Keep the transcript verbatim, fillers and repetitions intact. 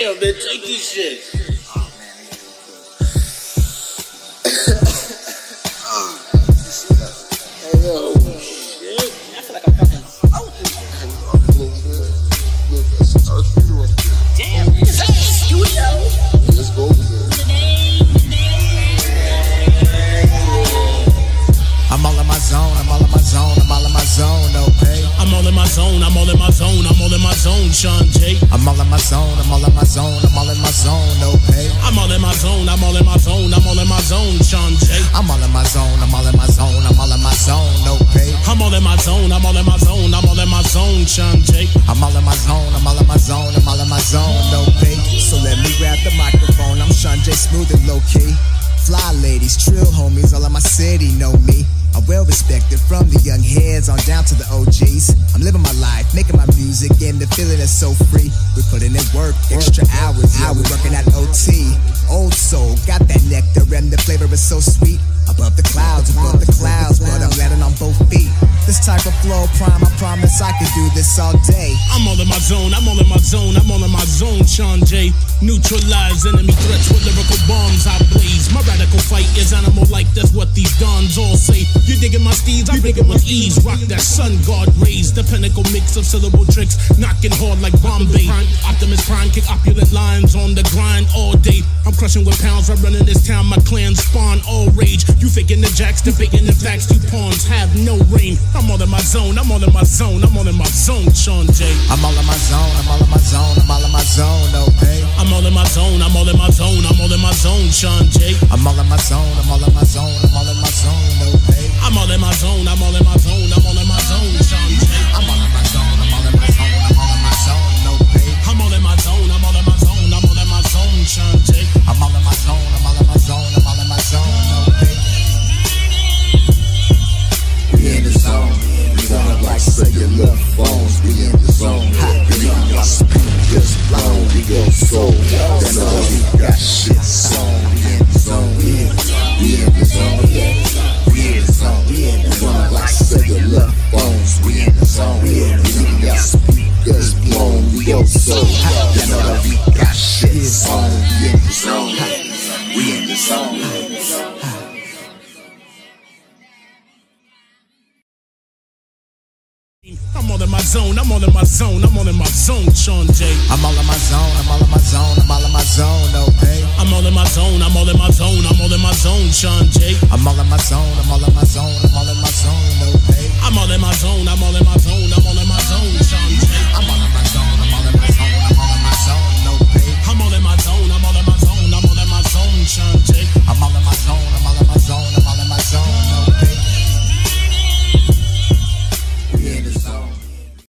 Damn, man, take this shit. Hey, yo, shit. I feel like I'm fucking damn, is that the studio? Let's go over there. I'm all in my zone, I'm all in my zone, I'm all in my zone, okay? I'm all in my zone, I'm all in my zone, I'm all in my zone, Sean J. I'm all in my zone, I'm all in my zone, I'm all in my zone, okay? I'm all in my zone, I'm all in my zone, I'm all in my zone, Sean J. I'm all in my zone, I'm all in my zone, I'm all in my zone, okay? I'm all in my zone, I'm all in my zone, I'm all in my zone, Sean J. I'm all in my zone, I'm all in my zone, I'm all in my zone, okay? So let me grab the microphone, I'm Sean J, smooth and low key. Fly ladies, trill homies, all in my city know me. I'm well respected from the young heads on down to the O Gs. I'm living my life, making my music, and the feeling is so free. We're putting in work, extra hours, yeah, we're working at O T. Old soul, got that nectar, and the flavor is so sweet. Above the clouds, above the clouds, but I'm landing on both feet. This type of flow, prime, I promise I could do this all day. I'm all in my zone, I'm all in my zone, I'm all in my zone, Sean J. Neutralize enemy threats with lyrical bombs I blaze. My radical fight is animal like, that's what these dons all say. You digging my steeds, I dig it with ease. Rock that sun god rays, the pinnacle mix of syllable tricks, knocking hard like Bombay. Optimus Prime, kick opulent lines on the grind all day. I'm crushing with pounds, I run in this town, my clan spawn all rage. You faking the jacks, debating the facts, you pawns have no reign. I'm all in my zone, I'm all in my zone, I'm all in my zone, Sean J. I'm all in my zone, I'm all in my zone, I'm all in my zone, okay? I'm all in my zone, I'm all in my zone, I'm all in my zone, Sean J. I'm all in my zone, I'm all in my zone, I'm all in my zone, okay? I'm all in my zone, I'm all in my zone, I'm all in my zone, Sean J. I'm all in my zone, I'm all in my zone, I'm all in my zone, okay? I'm all in my zone, I'm all in my zone, I'm all in my zone, Sean J. I'm all in my zone, I'm all in my zone, I'm all in my zone, okay? We in the zone. We sound like cellular phones. We in the zone. We on your speakers blown. We go soul. Then all we got shit song. We in the zone. We in the zone. We in the zone. We in the zone. Like cellular phones. We in the zone. We on your speakers blown. We go soul. Then all we got shit song. We in the zone. We in the zone. I'm all in my zone, I'm all in my zone, I'm all in my zone, Sean J. I'm all in my zone, I'm all in my zone, I'm all in my zone, okay? I'm all in my zone, I'm all in my zone, I'm all in my zone, Sean J. I'm all in my zone, I'm all in my zone, I'm all in my zone, okay? I'm all in my zone, I'm all in my zone.